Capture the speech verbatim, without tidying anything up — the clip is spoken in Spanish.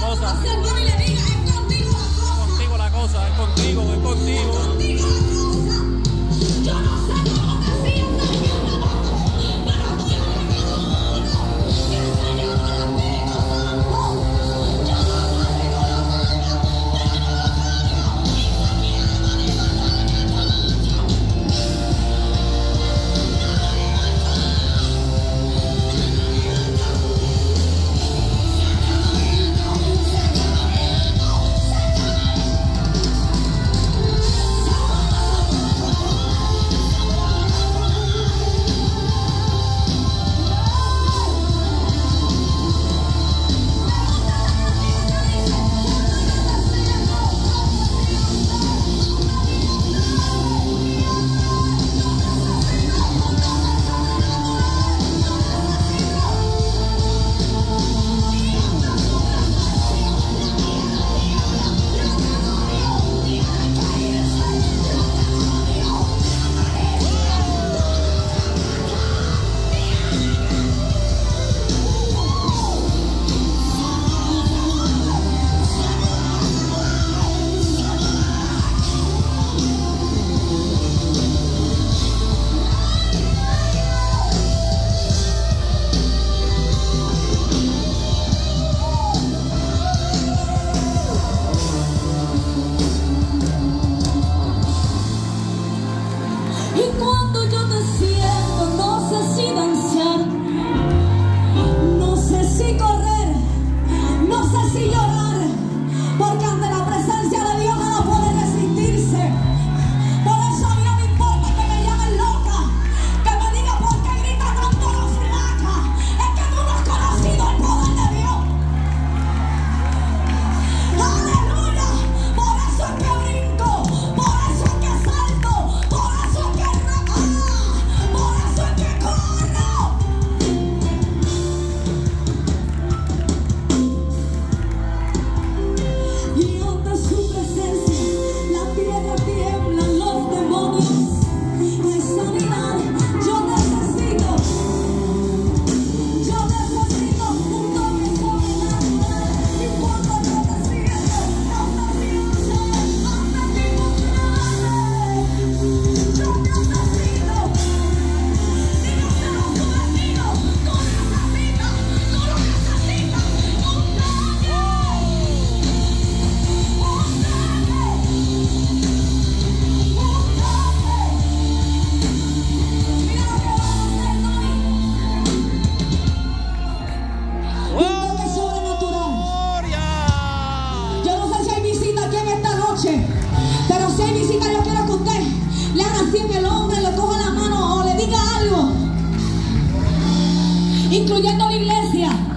cosa. Contigo la cosa, es contigo, es contigo. Yo no sé cómo te sientes, pero voy a declarar que el Señor del Espíritu Santo ya no está rico la mano, pero no lo cambio y se quiere manifestar en esta noche. Y cuando yo te siento, no sé si danzar, no sé si correr, no sé si llorar, porque ante la presencia de Dios nada puede resistirse. Por eso a mí no me importa que me llamen loca, que me digan por qué grita tanto la flaca. Es que tú no has conocido el poder de Dios. Aleluya. Por eso es que brinco, por eso es que salto, por eso es que ah, por eso es que corro. Y ante su presencia la tierra tiembla, los demonios hay sanidad. Yo necesito, yo necesito un toque sobrenatural. Y cuando yo te siento, no te sientes, ante mi mostrarme. Yo necesito, dígaselo a su vecino, tú necesitas, tú lo necesitas, un toque. Yo no sé si hay visita aquí en esta noche, pero si hay visita yo quiero que usted le haga así en el hombro, le coja la mano o le diga algo, incluyendo la iglesia.